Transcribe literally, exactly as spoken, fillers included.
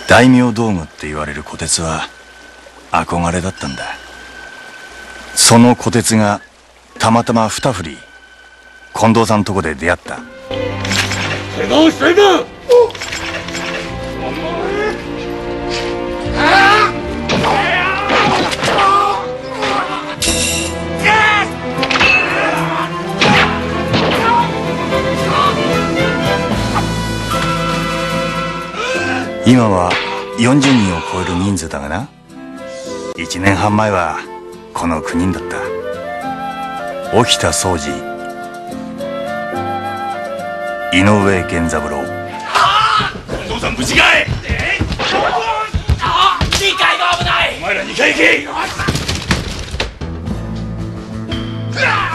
大名道具って言われる虎鉄は憧れだったんだ。その虎鉄がたまたま二振り近藤さんとこで出会った。 怪我をしたいんだ。 今はよんじゅうにんを超える人数だがな、いちねんはん前はこのきゅうにんだった。沖田総司、井上源三郎。 近藤さん無事かい。ああ、にかいが危ない。お前らにかい行け。